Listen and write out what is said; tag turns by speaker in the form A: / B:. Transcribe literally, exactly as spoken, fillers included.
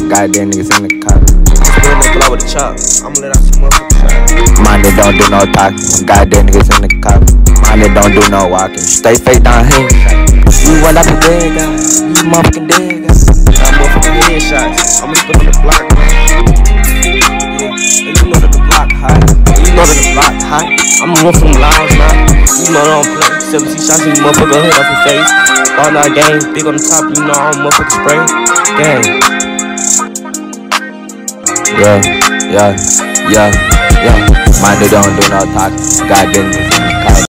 A: Goddamn niggas in the car.
B: Still make love with a chop. I'ma let out some motherfucking shots.
A: Mind that don't do no talking. Goddamn niggas in the car. Mind that don't do no walking. Stay fake down here. You run up a dead guy. You motherfucking dead guy.
B: Got motherfucking headshots. I'ma spit on the block, man. Yeah, and you know that the block hot. You know that the block hot. I'ma run some lives now. You know that I don't play. seventeen shots in the motherfucker head off your face. All night game, big on the top, you know I'm motherfucking spray. Gang.
A: Yeah, yeah, yeah, yeah. Mind that don't do no talking. Goddamn niggas.